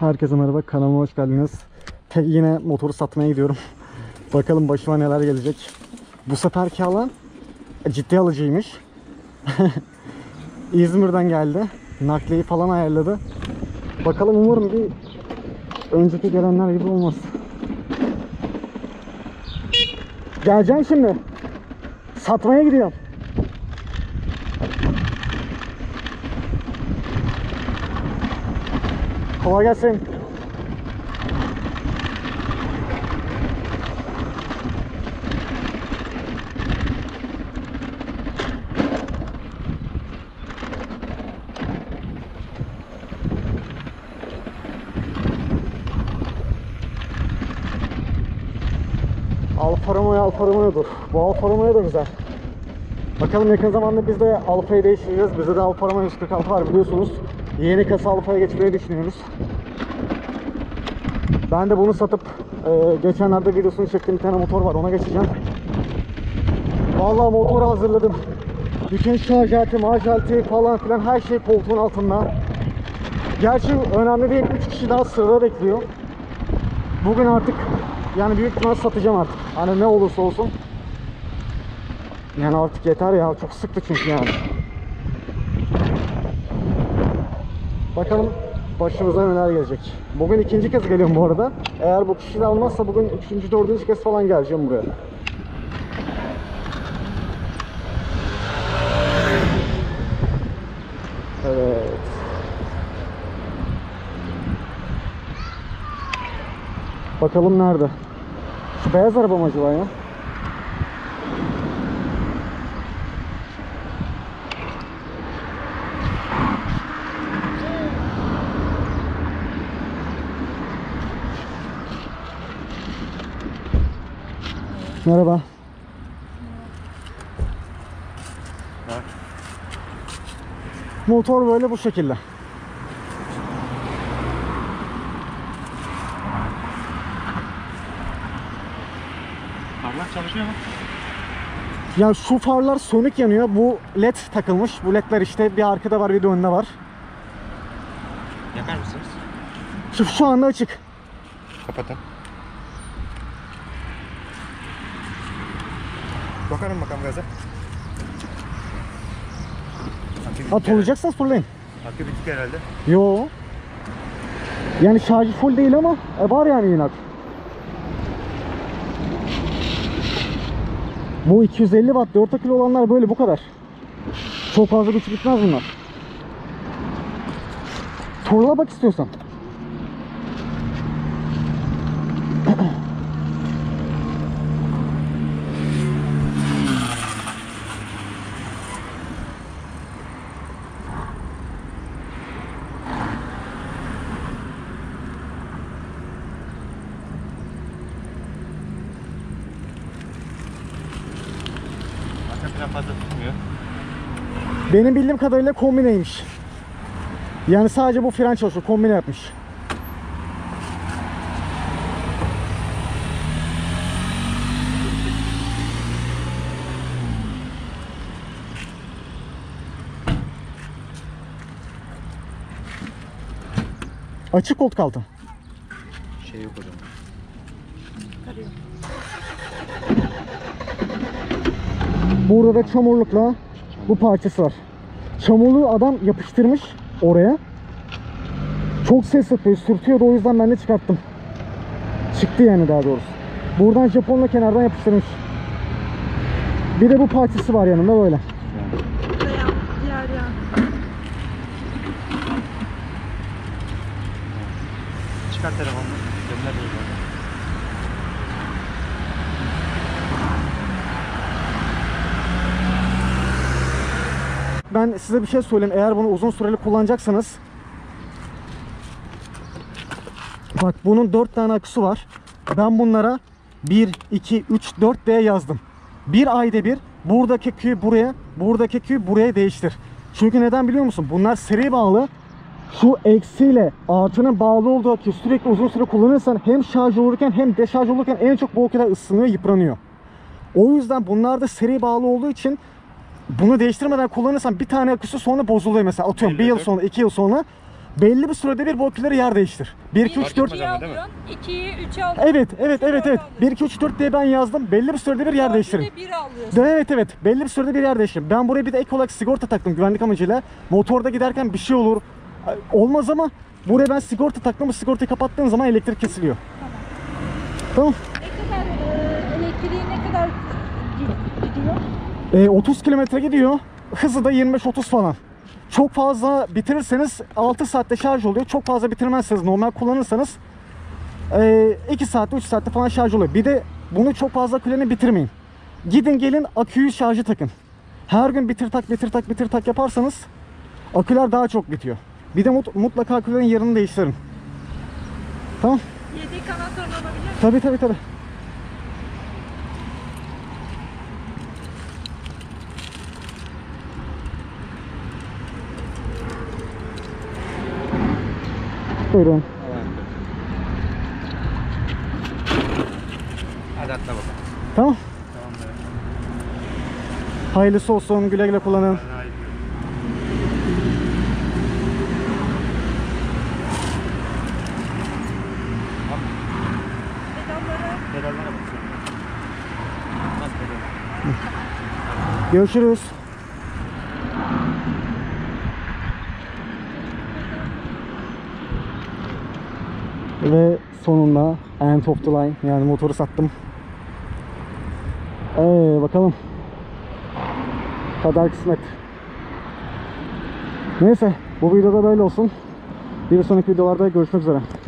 Herkese merhaba, kanalıma hoş geldiniz. Yine motoru satmaya gidiyorum. Bakalım başıma neler gelecek. Bu seferki alan ciddi alıcıymış. İzmir'den geldi. Nakliyi falan ayarladı. Bakalım, umarım bir önceki gelenler gibi olmaz. Geleceğim şimdi. Satmaya gidiyorum. Kolay gelsin. Alfa Romeo'dur. Bu Alfa Romeo da güzel. Bakalım yakın zamanda biz de Alfa'yı değiştireceğiz. Bizde de Alfa Romeo 146 var biliyorsunuz. Yeni kasa Alfa'ya geçmeyi düşünüyoruz. Ben de bunu satıp geçenlerde videosunu çektiğim bir tane motor var, ona geçeceğim. Vallahi motoru hazırladım. Bütün şarj aleti falan filan her şey koltuğun altında. Gerçi önemli değil, 3 kişi daha sırada bekliyor. Bugün artık yani büyük ihtimal satacağım artık. Hani ne olursa olsun. Yani artık yeter ya, çok sıktı çünkü yani. Bakalım başımıza neler gelecek. Bugün ikinci kez geliyorum bu arada. Eğer bu kişi de almazsa bugün üçüncü, dördüncü kez falan geleceğim buraya. Evet. Bakalım nerede? Şu beyaz araba mı acaba ya? Merhaba. Motor böyle bu şekilde. Farlar çalışıyor mu? Ya şu farlar sönük yanıyor. Bu led takılmış. Bu ledler işte bir arkada var, bir de önde var. Yakar mısınız? Şu anda açık. Kapatın. Bakalım bakalım gaza. Olacaksanız fırlayın. Akü bitik herhalde. Yo. Yani şarjı full değil ama var yani yine. Bu 250 watt 4 akülü olanlar böyle, bu kadar. Çok fazla güç gitmez bunlar. Turla bak istiyorsan. Arka fazla tutmuyor. Benim bildiğim kadarıyla kombineymiş. Yani sadece bu fren çalışıyor, kombine yapmış. Açık koltuk altı. Şey yok o zaman. Burada da çamurlukla bu parçası var. Çamurluğu adam yapıştırmış oraya. Çok ses yapıyor, sürtüyordu, o yüzden ben de çıkarttım. Çıktı yani, daha doğrusu. Buradan Japonla kenardan yapıştırmış. Bir de bu parçası var yanında böyle. Diğer yan. Çıkar telefonunu. Gönder bunu. Ben size bir şey söyleyeyim. Eğer bunu uzun süreli kullanacaksanız, bak bunun 4 tane aküsü var. Ben bunlara 1, 2, 3, 4 diye yazdım. Bir ayda bir buradaki aküyü buraya, buradaki aküyü buraya değiştir. Çünkü neden biliyor musun? Bunlar seri bağlı. Şu eksiyle artının bağlı olduğu akü sürekli uzun süre kullanırsan hem şarj olurken hem deşarj olurken en çok bu aküler ısınıyor, yıpranıyor. O yüzden bunlar da seri bağlı olduğu için bunu değiştirmeden kullanırsan bir tane aküsü sonra bozuluyor mesela. Atıyorum bir yıl sonra, 2 yıl sonra belli bir sürede bir bu aküleri yer değiştir. 1, 2, 3, 4. 2'yi alıyorsun, 2'yi 3'e alıyorsun. Evet. 1, 2, 3, 4 diye ben yazdım. Belli bir sürede bir yer değiştirin. 1 alıyorsun. Evet. Belli bir sürede bir yer değiştirin. Ben buraya bir de ek olarak sigorta taktım güvenlik amacıyla. Motorda giderken bir şey olur. Olmaz ama buraya ben sigorta taktım. Bu sigortayı kapattığın zaman elektrik kesiliyor. Tamam. Ne kadar elektriği ne kadar gidiyor? 30 kilometre gidiyor. Hızı da 25-30 falan. Çok fazla bitirirseniz 6 saatte şarj oluyor. Çok fazla bitirmezseniz, normal kullanırsanız 2 saatte 3 saatte falan şarj oluyor. Bir de bunu çok fazla akülerini bitirmeyin. Gidin gelin aküyü şarjı takın. Her gün bitir tak yaparsanız aküler daha çok bitiyor. Bir de mutlaka akülerin yerini değiştirin. Tamam. Yedek anahtarı olabilir mi? Tabii. Buyurun. Hadi atla bakalım. Tamam. Tamam be. Hayırlısı olsun. Güle güle kullanın. Ben ayrılıyorum. Pedallara bak. Bas pedal. Görüşürüz. Ve sonunda end of the line, yani motoru sattım. Bakalım. Kader kısmet. Neyse, bu videoda böyle olsun. Bir sonraki videolarda görüşmek üzere.